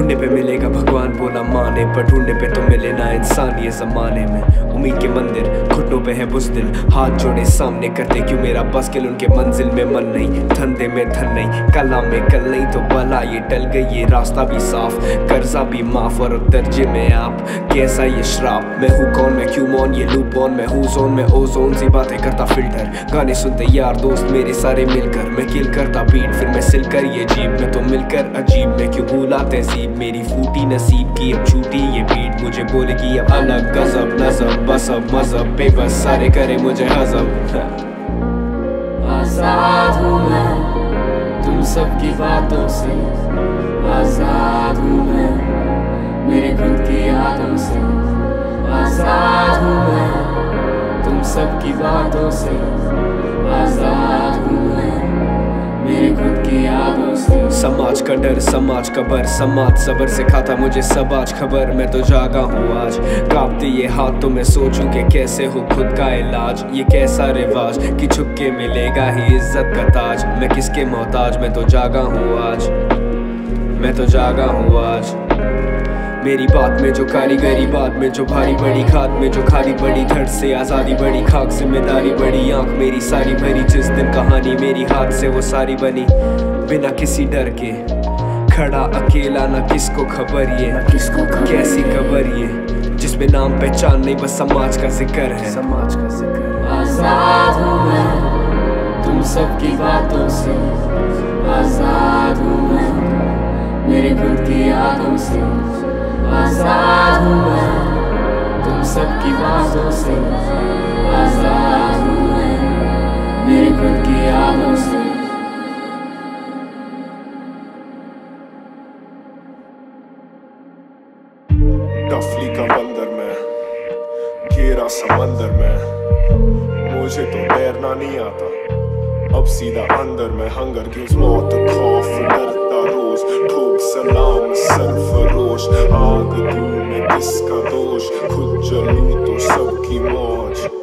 ढूंढने पे मिलेगा भगवान बोला माने, पर ढूंढने पे तो मिले ना इंसान ये जमाने में। उम्मीद के मंदिर घुटनों पे है बुज़दिल, हाथ जोड़े सामने करते क्यों मेरा बस के उनके मंजिल में मन नहीं, धंधे में धन नहीं, कला में कल नहीं, तो बला ये टल गई, ये रास्ता भी साफ, कर्जा भी माफ, और दर्जे में आप कैसा ये श्राप। मैं हूँ कौन, मैं क्यों मौन, ये लूप ऑन, मैं हूँ जोन में ओजोन सी बातें करता फिल्टर, गाने सुनते यार दोस्त मेरे सारे मिलकर, मैं किल करता बीट फिर मैं सिल कर ये जीप में तो मिलकर अजीब, मैं क्यों भूला तहजीब मेरी फूटी नसीब की, अब छूटी ये बीट मुझे बोलेगी अब अलग गजब नजब बसब मजहब बेबस सारे करे मुझे हजब। आजाद हूँ मैं तुम सबकी बातों से, आजाद हूँ मैं मेरे खुद की यादों से, आजाद हूँ मैं तुम सबकी बातों से, आजाद हूँ मैं मेरे खुद की यादों से। समाज का डर समाज का बर, समाज सबर से खाता मुझे सब आज खबर, मैं तो जागा हूँ आज, कांपते ये हाथ तो मैं सोचूं कि कैसे हो खुद का इलाज, ये कैसा रिवाज कि छुप के मिलेगा ही इज्जत का ताज, मैं किसके मोहताज, मैं तो जागा हूँ आज, मैं तो जागा हूँ आज। मेरी बात में जो कारीगरी, बात में जो भारी बड़ी, खाद में जो खाली बड़ी, धड़ से आज़ादी बड़ी, खाक जिम्मेदारी बड़ी, आंख मेरी सारी भरी, जिस दिन कहानी मेरी हाथ से वो सारी बनी, बिना किसी डर के खड़ा अकेला, ना किसको खबर ये कैसी खबर ये, जिसमें नाम पहचान नहीं बस समाज का जिक्र है, समाज का जिक्र। आजाद हूँ मैं तुम सबकी बातों से, आजाद हूँ मैं मेरे खुद की यादों से, आजाद हूँ मैं तुम सबकी बातों से, आजाद हूँ मैं मेरे खुद की यादों से। टफली का बंदर में घेरा समंदर में, मुझे तो तैरना नहीं आता, अब सीधा अंदर में हंगर गिव्स मौत खौफ डरता रोज, ठोक सलाम सरफरोश, आग क्यों में किसका दोष, खुद जलूं तो सबकी मौज।